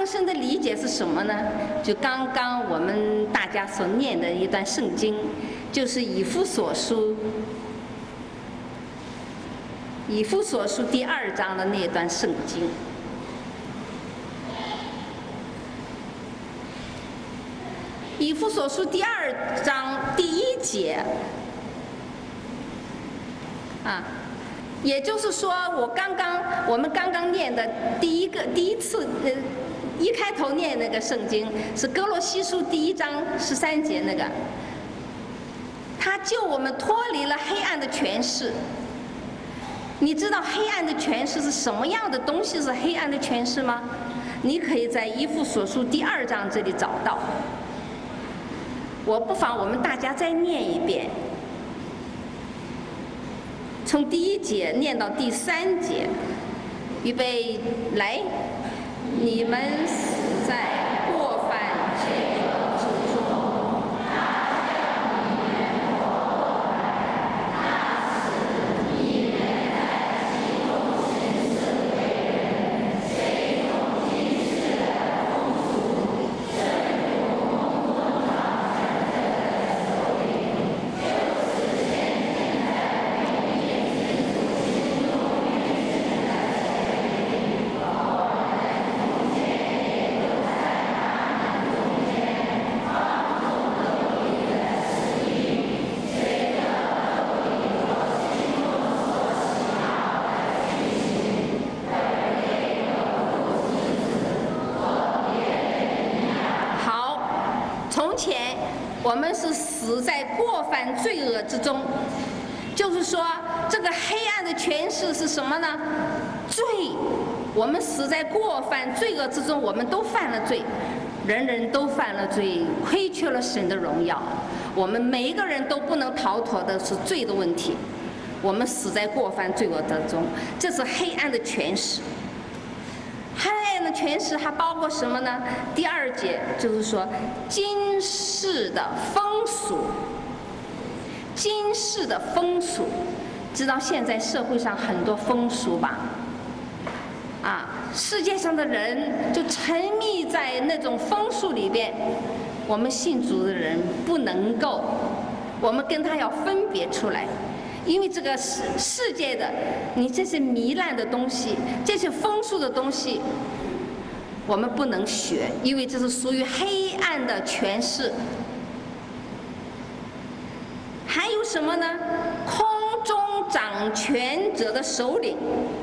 更深的理解是什么呢？就刚刚我们大家所念的一段圣经，就是以弗所书第2章的那段圣经。以弗所书第2章第1节啊，也就是说，我们刚刚念的第一次一开头念那个圣经是哥罗西书第1章13节那个，他救我们脱离了黑暗的权势。你知道黑暗的权势是什么样的东西是黑暗的权势吗？你可以在以弗所书第2章这里找到。我不妨我们大家再念一遍，从第1节念到第3节。预备，来，你们死在过犯罪恶之中，那使你们在其中行事为人，随从今世的风俗，顺服空中掌权者的首领，就是现今在我面前心中运行的邪灵，和我们从前也都在他们中间放纵肉体的私欲，随着肉体和心中所喜好的去行，而为了不妻子和别人一样。好，从前我们是死在过犯罪恶之中，就是说这个黑暗的权势是什么呢？罪。我们死在过犯罪恶之中，我们都犯了罪，人人都犯了罪，亏缺了神的荣耀。我们每一个人都不能逃脱的是罪的问题。我们死在过犯罪恶当中，这是黑暗的权势。黑暗的权势还包括什么呢？第2节就是说今世的风俗。今世的风俗，知道现在社会上很多风俗吧？啊，世界上的人就沉迷在那种风俗里边。我们信主的人不能够，我们跟他要分别出来，因为这个世界的你这些糜烂的东西，这些风俗的东西，我们不能学，因为这是属于黑暗的权势。还有什么呢？空中掌权者的首领。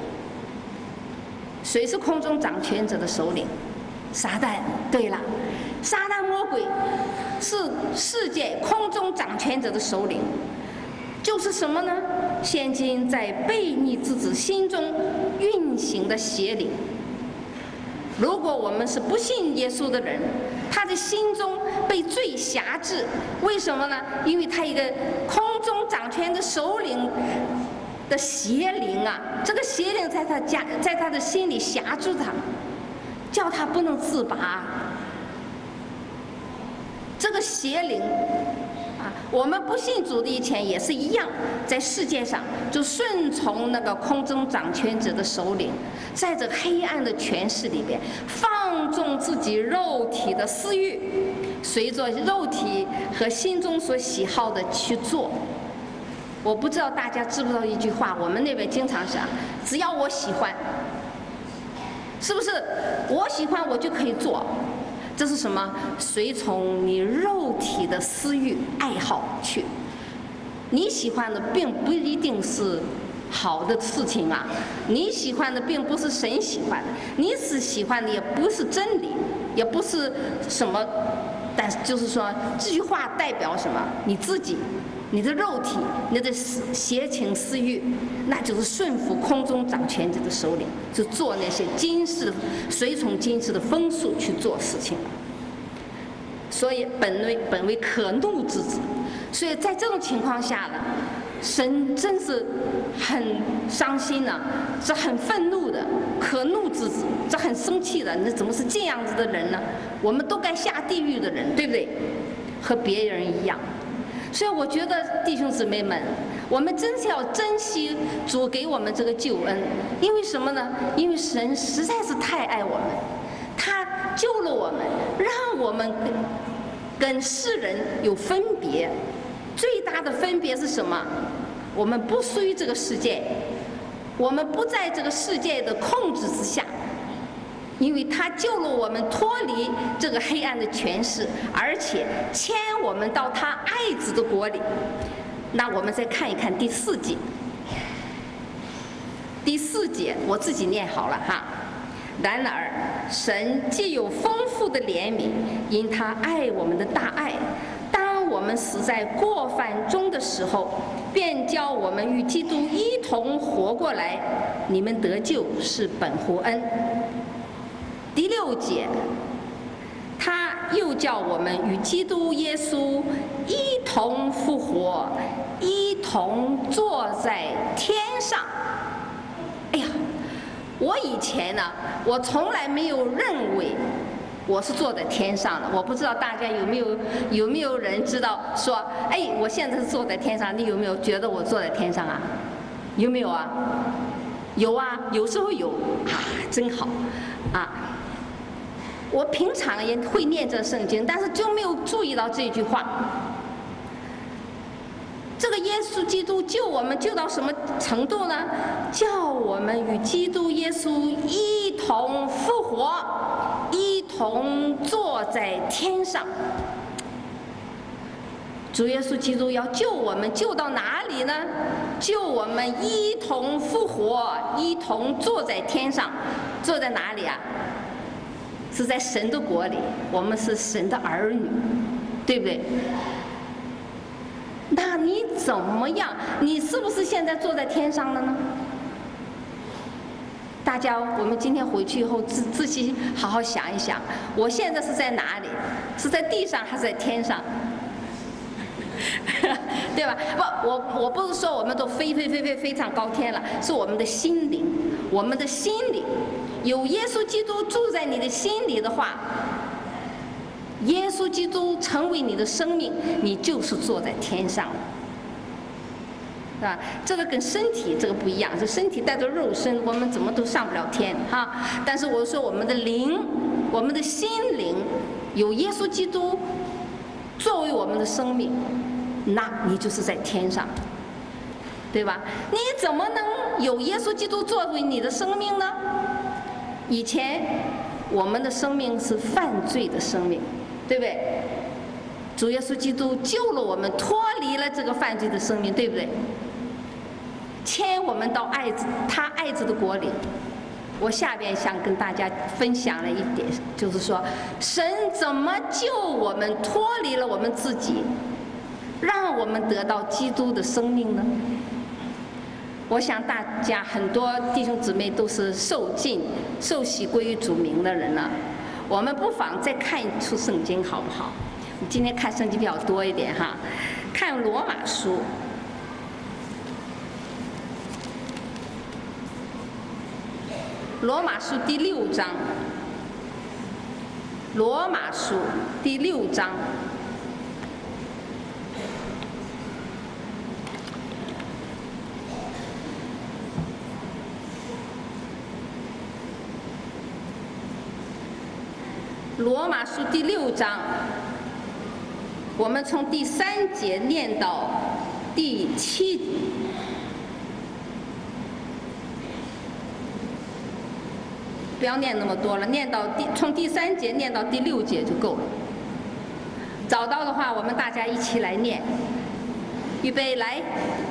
谁是空中掌权者的首领？撒旦。对了，撒旦魔鬼是世界空中掌权者的首领，就是什么呢？现今在悖逆之子心中运行的邪灵。如果我们是不信耶稣的人，他的心中被罪辖制，为什么呢？因为他一个空中掌权的首领的邪灵啊，这个邪灵在他的心里辖住他，叫他不能自拔。这个邪灵啊，我们不信主的以前也是一样，在世界上就顺从那个空中掌权者的首领，在这黑暗的权势里边放纵自己肉体的私欲，随着肉体和心中所喜好的去做。我不知道大家知不知道一句话，我们那边经常讲，只要我喜欢，是不是我喜欢我就可以做？这是什么？随从你肉体的私欲爱好去。你喜欢的并不一定是好的事情啊，你喜欢的并不是神喜欢的，你是喜欢的也不是真理，也不是什么，但是就是说这句话代表什么？你自己。你的肉体，你的邪情私欲，那就是顺服空中掌权者的首领，就做那些随从今世的风俗去做事情。所以本为可怒之子。所以在这种情况下呢，神真是很伤心呢，是很愤怒的，可怒之子，是很生气的。你怎么是这样子的人呢？我们都该下地狱的人，对不对？和别人一样。所以我觉得弟兄姊妹们，我们真是要珍惜主给我们这个救恩，因为什么呢？因为神实在是太爱我们，他救了我们，让我们跟世人有分别。最大的分别是什么？我们不属于这个世界，我们不在这个世界的控制之下，因为他救了我们脱离这个黑暗的权势，而且牵我们到他爱子的国里。那我们再看一看第4节。第4节我自己念好了哈。然而，神既有丰富的怜悯，因他爱我们的大爱，当我们死在过犯中的时候，便叫我们与基督一同活过来。你们得救是本乎恩。第6节，他又叫我们与基督耶稣一同复活，一同坐在天上。哎呀，我以前呢，我从来没有认为我是坐在天上的。我不知道大家有没有人知道说，哎，我现在是坐在天上，你有没有觉得我坐在天上啊？有没有啊？有啊，有时候有啊，真好啊。我平常也会念这圣经，但是就没有注意到这句话。这个耶稣基督救我们救到什么程度呢？叫我们与基督耶稣一同复活，一同坐在天上。主耶稣基督要救我们，救到哪里呢？救我们一同复活，一同坐在天上。坐在哪里啊？是在神的国里，我们是神的儿女，对不对？那你怎么样？你是不是现在坐在天上了呢？大家，我们今天回去以后仔细好好想一想，我现在是在哪里？是在地上还是在天上？对吧？不，我不是说我们都飞上高天了，是我们的心灵，我们的心里有耶稣基督住在你的心里的话，耶稣基督成为你的生命，你就是坐在天上了，是吧？这个跟身体这个不一样，这身体带着肉身，我们怎么都上不了天哈。但是我说我们的灵，我们的心灵，有耶稣基督作为我们的生命，那你就是在天上，对吧？你怎么能有耶稣基督作为你的生命呢？以前我们的生命是犯罪的生命，对不对？主耶稣基督救了我们，脱离了这个犯罪的生命，对不对？牵我们到他爱子的国里。我下边想跟大家分享了一点，就是说，神怎么救我们脱离了我们自己，让我们得到基督的生命呢？我想大家很多弟兄姊妹都是受洗归于主名的人了，我们不妨再看一处圣经好不好？今天看圣经比较多一点哈，看罗马书。罗马书第6章，罗马书第6章，罗马书第6章，我们从第3节念到第7节。不要念那么多了，从第3节念到第6节就够了。找到的话，我们大家一起来念。预备，来。